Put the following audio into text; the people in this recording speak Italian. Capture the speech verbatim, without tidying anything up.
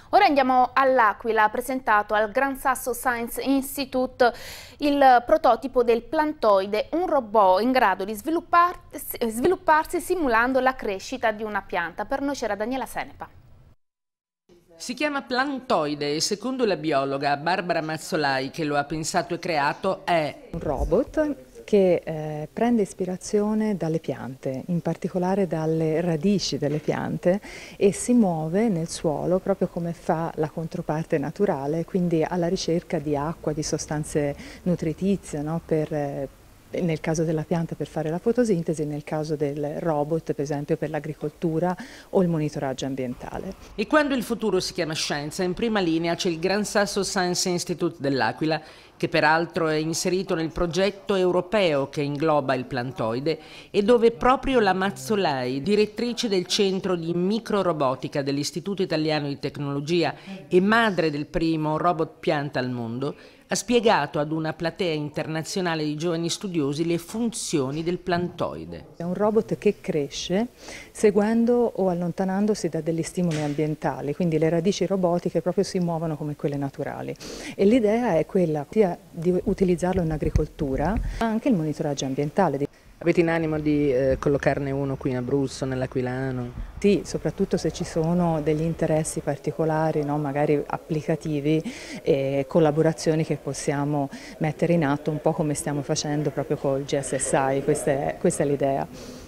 Ora andiamo all'Aquila, presentato al Gran Sasso Science Institute il prototipo del plantoide, un robot in grado di svilupparsi, svilupparsi simulando la crescita di una pianta. Per noi c'era Daniela Senepa. Si chiama plantoide e secondo la biologa Barbara Mazzolai, che lo ha pensato e creato, è un robot che eh, prende ispirazione dalle piante, in particolare dalle radici delle piante, e si muove nel suolo proprio come fa la controparte naturale, quindi alla ricerca di acqua, di sostanze nutritizie, no? per, eh, nel caso della pianta per fare la fotosintesi, nel caso del robot per esempio per l'agricoltura o il monitoraggio ambientale. E quando il futuro si chiama scienza, in prima linea c'è il Gran Sasso Science Institute dell'Aquila, che peraltro è inserito nel progetto europeo che ingloba il plantoide e dove proprio la Mazzolai, direttrice del centro di microrobotica dell'Istituto Italiano di Tecnologia e madre del primo robot pianta al mondo, ha spiegato ad una platea internazionale di giovani studiosi le funzioni del plantoide. È un robot che cresce seguendo o allontanandosi da degli stimoli ambientali, quindi le radici robotiche proprio si muovono come quelle naturali. E l'idea è quella sia di utilizzarlo in agricoltura, ma anche il monitoraggio ambientale. Avete in animo di eh, collocarne uno qui in Abruzzo, nell'Aquilano? Sì, soprattutto se ci sono degli interessi particolari, no? Magari applicativi e collaborazioni che possiamo mettere in atto, un po' come stiamo facendo proprio col G S S I, questa è, questa è l'idea.